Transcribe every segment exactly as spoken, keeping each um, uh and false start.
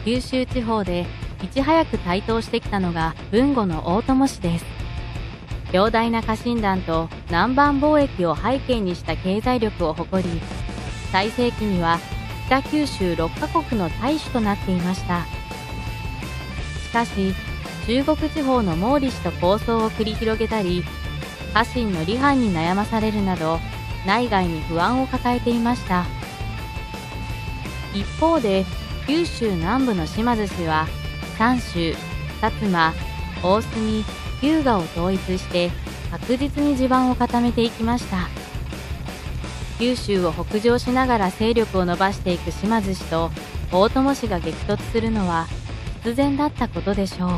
九州地方でいち早く台頭してきたのが豊後の大友氏です。強大な家臣団と南蛮貿易を背景にした経済力を誇り、最盛期には北九州ろっカ国の大主となっていました。しかし、中国地方の毛利氏と抗争を繰り広げたり、家臣の離反に悩まされるなど、内外に不安を抱えていました。一方で、九州南部の島津氏は、三州、薩摩、大隅、日向を統一して確実に地盤を固めていきました。九州を北上しながら勢力を伸ばしていく島津氏と大友氏が激突するのは必然だったことでしょう。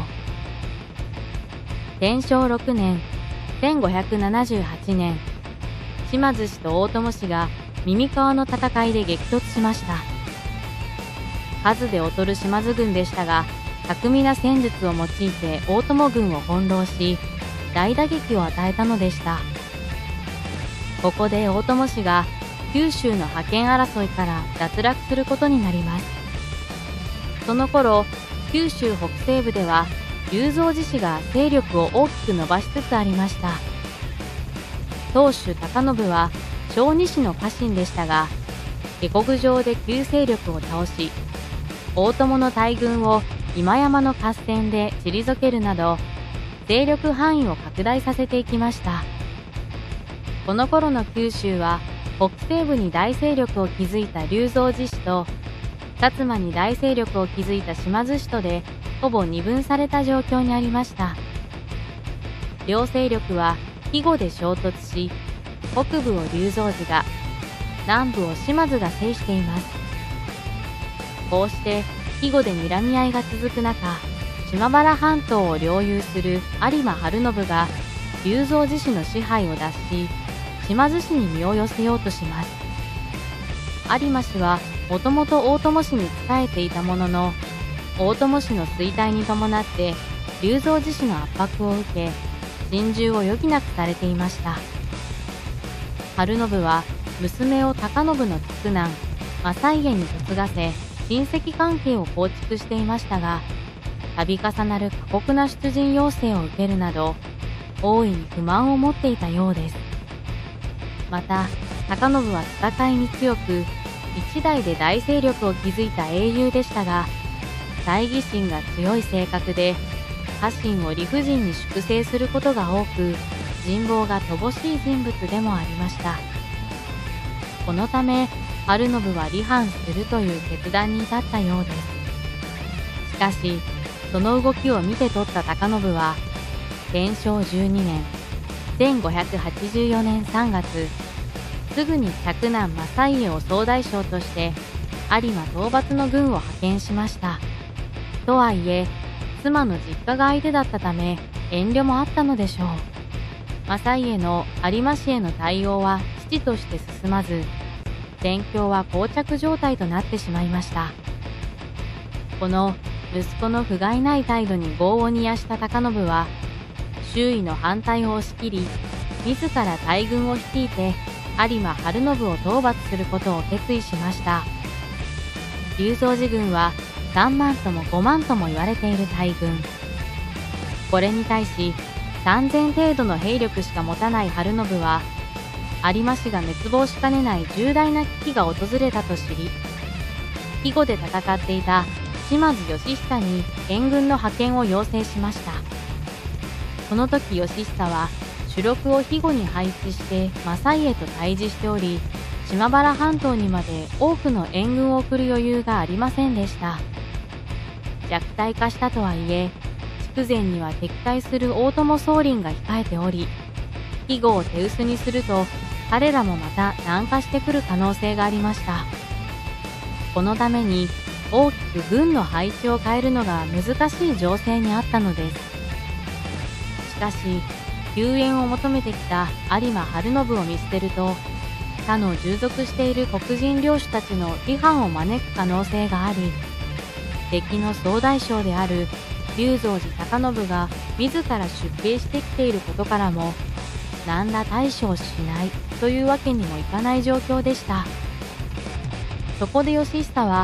天正ろくねん、せんごひゃくななじゅうはちねん、島津氏と大友氏が耳川の戦いで激突しました。数で劣る島津軍でしたが、巧みな戦術を用いて大友軍を翻弄し、大打撃を与えたのでした。ここで大友氏が九州の覇権争いから脱落することになります。その頃、九州北西部では龍造寺氏が勢力を大きく伸ばしつつありました。当主高信は小児氏の家臣でしたが、下克上で旧勢力を倒し、大友の大軍を今山の合戦で退けるなど、勢力範囲を拡大させていきました。この頃の九州は、北西部に大勢力を築いた龍造寺氏と、薩摩に大勢力を築いた島津氏とで、ほぼ二分された状況にありました。両勢力は、肥後で衝突し、北部を龍造寺が、南部を島津が制しています。こうして、肥後で睨み合いが続く中、島原半島を領有する有馬晴信が龍造寺氏の支配を脱し、島津氏に身を寄せようとします。有馬氏はもともと大友氏に仕えていたものの、大友氏の衰退に伴って龍造寺氏の圧迫を受け、心中を余儀なくされていました。晴信は娘を高信の嫡男正家に嫁がせ、親戚関係を構築していましたが、度重なる過酷な出陣要請を受けるなど、大いに不満を持っていたようです。また、高信は戦いに強く、一代で大勢力を築いた英雄でしたが、猜疑心が強い性格で、家臣を理不尽に粛清することが多く、人望が乏しい人物でもありました。このため、晴信は離反するという決断に至ったようです。しかし、その動きを見て取った高信は、天正じゅうにねん、せんごひゃくはちじゅうよねんさんがつ、すぐに嫡男正家を総大将として、有馬討伐の軍を派遣しました。とはいえ、妻の実家が相手だったため、遠慮もあったのでしょう。正家の有馬氏への対応は父として進まず、戦況は膠着状態となってしまいました。この息子の不甲斐ない態度に業を煮やした高信は、周囲の反対を押し切り、自ら大軍を率いて有馬晴信を討伐することを決意しました。龍造寺軍はさんまんともごまんとも言われている大軍。これに対しさんぜん程度の兵力しか持たない晴信は、有馬氏が滅亡しかねない重大な危機が訪れたと知り、肥後で戦っていた島津義久に援軍の派遣を要請しました。その時義久は主力を肥後に配置して正家と対峙しており、島原半島にまで多くの援軍を送る余裕がありませんでした。弱体化したとはいえ、筑前には敵対する大友宗麟が控えており、肥後を手薄にすると彼らもまた南下してくる可能性がありました。このために大きく軍の配置を変えるのが難しい情勢にあったのです。しかし、救援を求めてきた有馬晴信を見捨てると、他の従属している黒人領主たちの批判を招く可能性があり、敵の総大将である龍造寺高信が自ら出兵してきていることからも、何ら対処をしないというわけにもいかない状況でした。そこで義久は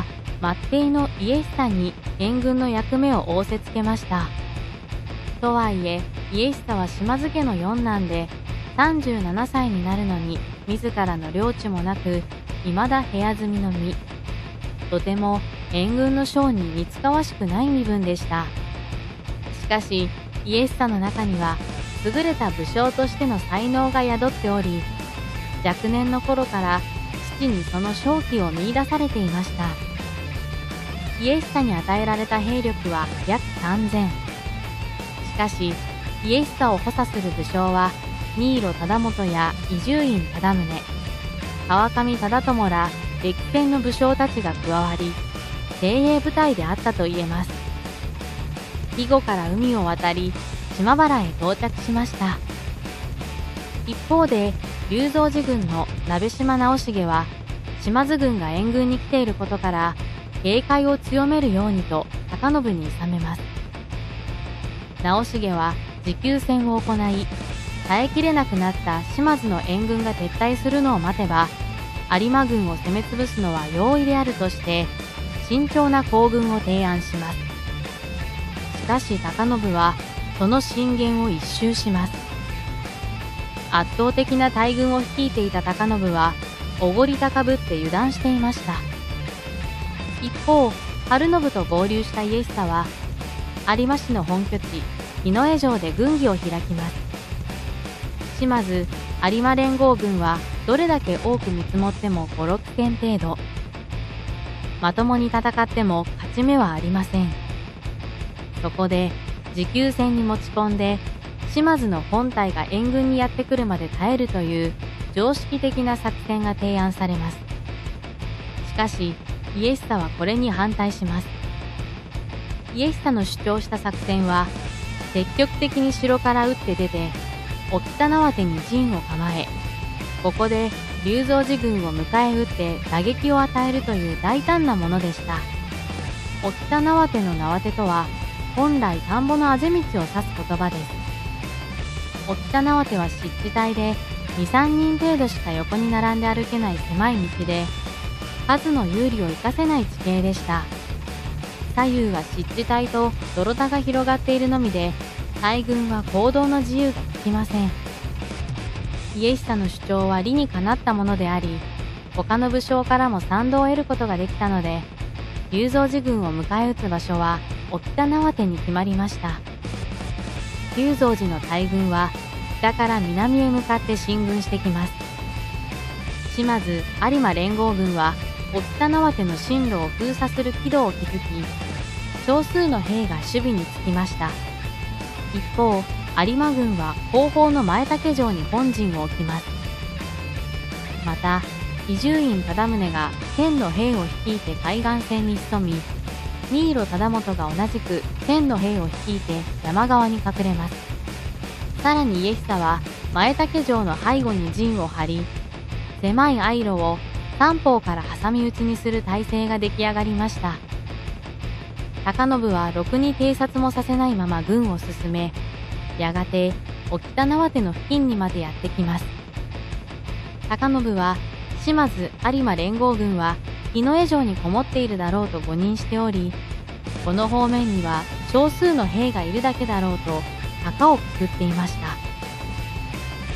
末弟の家久に援軍の役目を仰せつけました。とはいえ、家久は島津家の四男で、さんじゅうななさいになるのに、自らの領地もなく、未だ部屋住みの身。とても援軍の将に似つかわしくない身分でした。しかし、家久の中には、優れた武将としての才能が宿っており、若年の頃から父にその勝機を見出されていました。家久に与えられた兵力は約さんぜん。しかし、家久を補佐する武将は、新納忠元や伊集院忠宗、川上忠友ら歴戦の武将たちが加わり、精鋭部隊であったと言えます。肥後から海を渡り、島原へ到着しました。一方で、龍造寺軍の鍋島直重は、島津軍が援軍に来ていることから、警戒を強めるようにと高信に諌めます。直重は持久戦を行い、耐えきれなくなった島津の援軍が撤退するのを待てば、有馬軍を攻め潰すのは容易であるとして、慎重な行軍を提案します。しかし高信は、その進言を一蹴します。圧倒的な大軍を率いていた高信は、おごり高ぶって油断していました。一方、晴信と合流した家久は、有馬市の本拠地、日野江城で軍議を開きます。島津、有馬連合軍はどれだけ多く見積もってもご、ろっけん程度。まともに戦っても勝ち目はありません。そこで持久戦に持ち込んで、島津の本隊が援軍にやってくるまで耐えるという常識的な作戦が提案されます。しかし、家久はこれに反対します。家久の主張した作戦は、積極的に城から打って出て、沖田縄手に陣を構え、ここで龍造寺軍を迎え撃って打撃を与えるという大胆なものでした。沖田縄手の縄手とは、本来田んぼのあぜ道を指す言葉です。沖田縄手は湿地帯でに、さんにん程度しか横に並んで歩けない狭い道で、数の有利を生かせない地形でした。左右は湿地帯と泥田が広がっているのみで、大軍は行動の自由が利きません。家久の主張は理にかなったものであり、他の武将からも賛同を得ることができたので、龍造寺軍を迎え撃つ場所は沖田縄手に決まりました。龍造寺の大軍は北から南へ向かって進軍してきます。島津、有馬連合軍は沖田縄手の進路を封鎖する軌道を築き、少数の兵が守備につきました。一方、有馬軍は後方の前竹城に本陣を置きます。また、伊集院忠宗が千の兵を率いて海岸線に潜み、新納忠元が同じく千の兵を率いて山側に隠れます。さらに家久は前竹城の背後に陣を張り、狭い相路を三方から挟み撃ちにする体制が出来上がりました。高信はろくに偵察もさせないまま軍を進め、やがて沖田縄手の付近にまでやってきます。高信は島津有馬連合軍は日野江城にこもっているだろうと誤認しており、この方面には少数の兵がいるだけだろうと墓をくくっていました。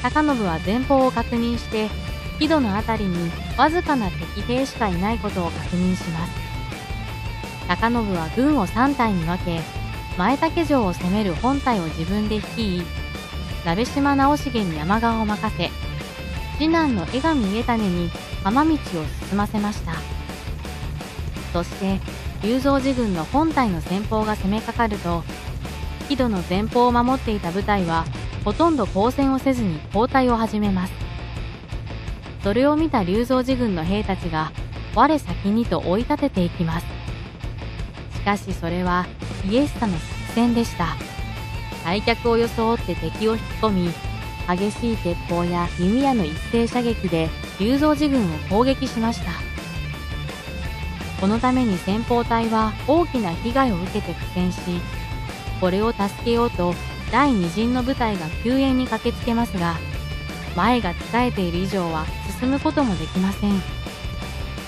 高信は前方を確認して、木戸のあたりにわずかな敵兵しかいないことを確認します。高信は軍をさん隊に分け、前竹城を攻める本隊を自分で率い、鍋島直重に山側を任せ、次男の江上家種に浜道を進ませました。そして、龍造寺軍の本隊の先鋒が攻めかかると、木戸の前方を守っていた部隊は、ほとんど交戦をせずに後退を始めます。それを見た龍造寺軍の兵たちが、我先にと追い立てていきます。しかしそれは、家久の作戦でした。退却を装って敵を引き込み、激しい鉄砲や弓矢の一斉射撃で龍造寺軍を攻撃しました。このために先鋒隊は大きな被害を受けて苦戦し、これを助けようと第二陣の部隊が救援に駆けつけますが、前が控えている以上は進むこともできません。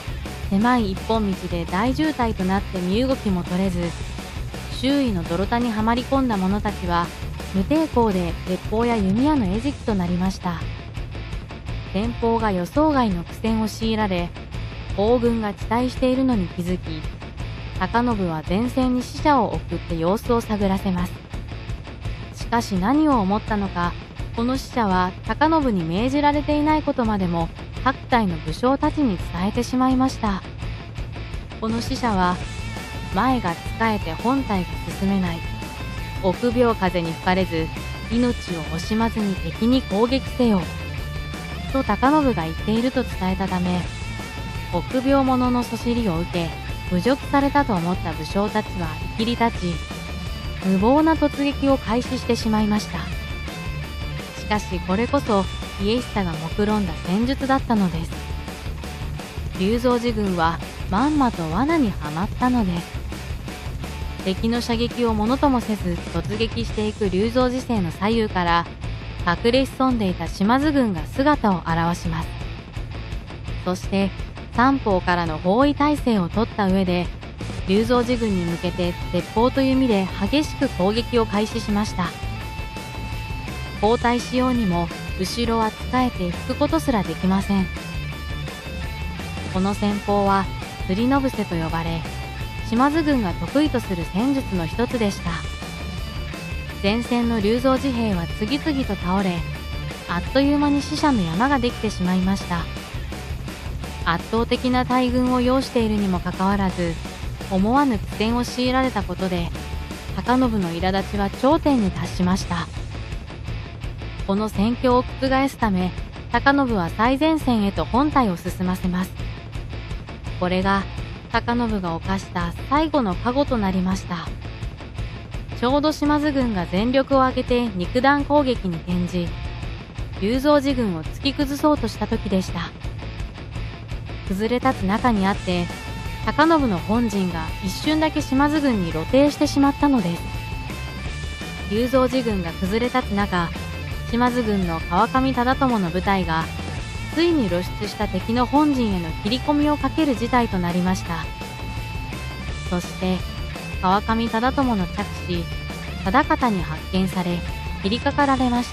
狭い一本道で大渋滞となって身動きも取れず、周囲の泥田にはまり込んだ者たちは無抵抗で鉄砲や弓矢の餌食となりました。先方が予想外の苦戦を強いられ、大軍が遅滞しているのに気づき、高信は前線に使者を送って様子を探らせます。しかし何を思ったのか、この使者は高信に命じられていないことまでも各隊の武将たちに伝えてしまいました。この使者は、前が疲れて本体が進めない。臆病風に吹かれず、命を惜しまずに敵に攻撃せよ。と高信が言っていると伝えたため、臆病者のそしりを受け、侮辱されたと思った武将たちは生きり立ち、無謀な突撃を開始してしまいました。しかしこれこそ家久が目論んだ戦術だったのです。龍造寺軍はまんまと罠にはまったのです。敵の射撃をものともせず突撃していく龍造寺勢の左右から隠れ潜んでいた島津軍が姿を現します。そして三方からの包囲態勢を取った上で龍造寺軍に向けて鉄砲と弓で激しく攻撃を開始しました。後退しようにも後ろは使えて引くことすらできません。この戦法は釣りのぶせと呼ばれ、島津軍が得意とする戦術の一つでした。前線の龍造寺兵は次々と倒れ、あっという間に死者の山ができてしまいました。圧倒的な大軍を要しているにもかかわらず、思わぬ苦戦を強いられたことで、高信の苛立ちは頂点に達しました。この戦況を覆すため、高信は最前線へと本隊を進ませます。これが高信が犯した最後の過誤となりました。ちょうど島津軍が全力を挙げて肉弾攻撃に転じ、龍造寺軍を突き崩そうとした時でした。崩れ立つ中にあって、高信の本陣が一瞬だけ島津軍に露呈してしまったのです。龍造寺軍が崩れ立つ中、島津軍の川上忠友の部隊がついに露出した敵の本陣への切り込みをかける事態となりました。そして川上忠友の着手忠方に発見され切りかかられました。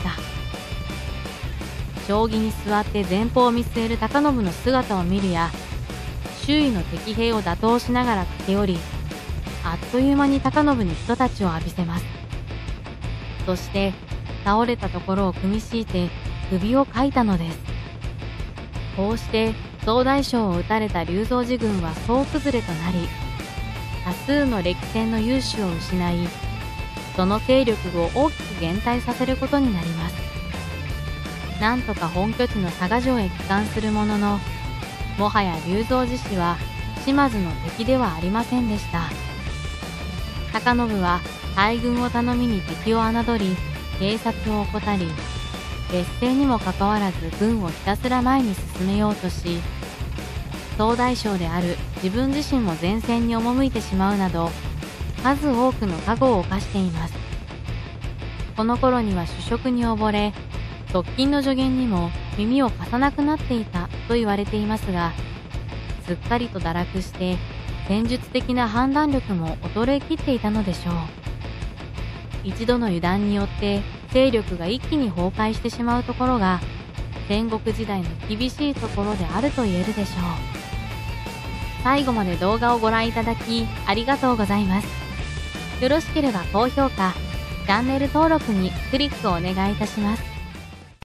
将棋に座って前方を見据える高信の姿を見るや、周囲の敵兵を打倒しながら駆け寄り、あっという間に高信に人たちを浴びせます。そして倒れたところを組み敷いて首をかいたのです。こうして総大将を撃たれた龍造寺軍は総崩れとなり、多数の歴戦の勇士を失い、その勢力を大きく減退させることになります。なんとか本拠地の佐賀城へ帰還するものの、もはや龍造寺氏は島津の敵ではありませんでした。高信は大軍を頼みに敵を侮り、偵察を怠り、劣勢にもかかわらず軍をひたすら前に進めようとし、総大将である自分自身も前線に赴いてしまうなど、数多くの過誤を犯しています。この頃には主食に溺れ、側近の助言にも耳を貸さなくなっていたと言われていますが、すっかりと堕落して戦術的な判断力も衰えきっていたのでしょう。一度の油断によって勢力が一気に崩壊してしまうところが戦国時代の厳しいところであると言えるでしょう。最後まで動画をご覧いただきありがとうございます。よろしければ高評価、チャンネル登録にクリックをお願いいたします。